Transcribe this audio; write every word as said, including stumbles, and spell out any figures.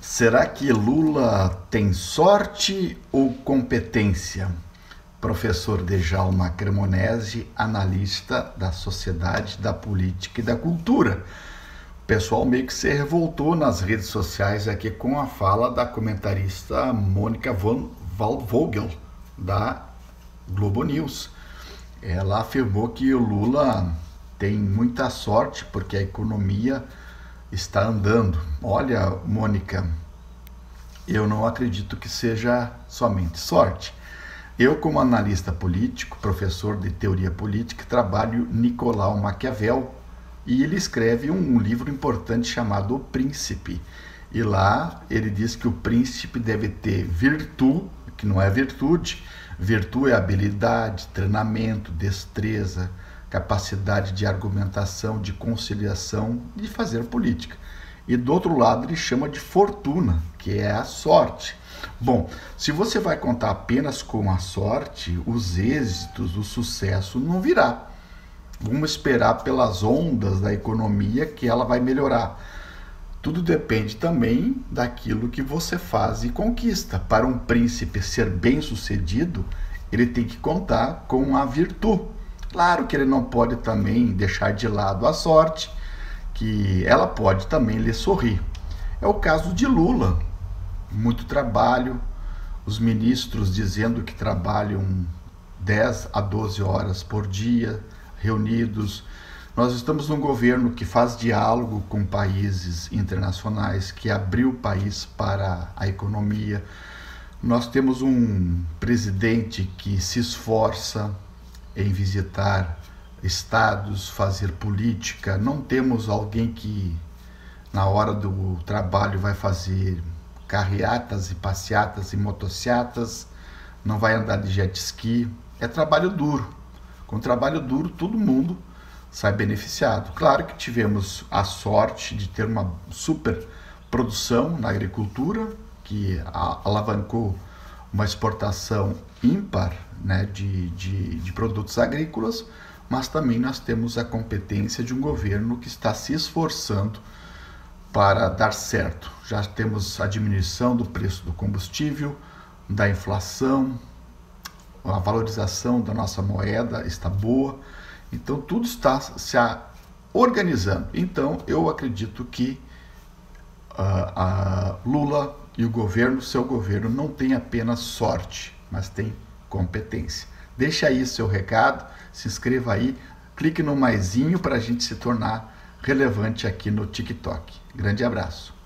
Será que Lula tem sorte ou competência? Professor Djalma Cremonesi, analista da sociedade, da política e da cultura. O pessoal meio que se revoltou nas redes sociais aqui com a fala da comentarista Mônica von Waldvogel, da Globo News. Ela afirmou que o Lula tem muita sorte porque a economia está andando. Olha, Mônica, eu não acredito que seja somente sorte. Eu, como analista político, professor de teoria política, trabalho Nicolau Maquiavel, e ele escreve um livro importante chamado O Príncipe. E lá ele diz que o príncipe deve ter virtude, que não é virtude, virtude é habilidade, treinamento, destreza, capacidade de argumentação, de conciliação, de fazer política. E do outro lado ele chama de fortuna, que é a sorte. Bom, se você vai contar apenas com a sorte, os êxitos, o sucesso não virá. Vamos esperar pelas ondas da economia que ela vai melhorar. Tudo depende também daquilo que você faz e conquista. Para um príncipe ser bem-sucedido, ele tem que contar com a virtude. Claro que ele não pode também deixar de lado a sorte, que ela pode também lhe sorrir. É o caso de Lula. Muito trabalho, os ministros dizendo que trabalham dez a doze horas por dia, reunidos. Nós estamos num governo que faz diálogo com países internacionais, que abriu o país para a economia. Nós temos um presidente que se esforça em visitar estados, fazer política. Não temos alguém que na hora do trabalho vai fazer carreatas e passeatas e motociatas, não vai andar de jet ski. É trabalho duro. Com trabalho duro todo mundo sai beneficiado. Claro que tivemos a sorte de ter uma super produção na agricultura, que alavancou uma exportação ímpar, né, de, de, de produtos agrícolas, mas também nós temos a competência de um governo que está se esforçando para dar certo. Já temos a diminuição do preço do combustível, da inflação, a valorização da nossa moeda está boa, então tudo está se organizando. Então eu acredito que uh, a Lula e o governo, seu governo, não tem apenas sorte, mas tem competência. Deixa aí seu recado, se inscreva aí, clique no maisinho para a gente se tornar relevante aqui no TikTok. Grande abraço.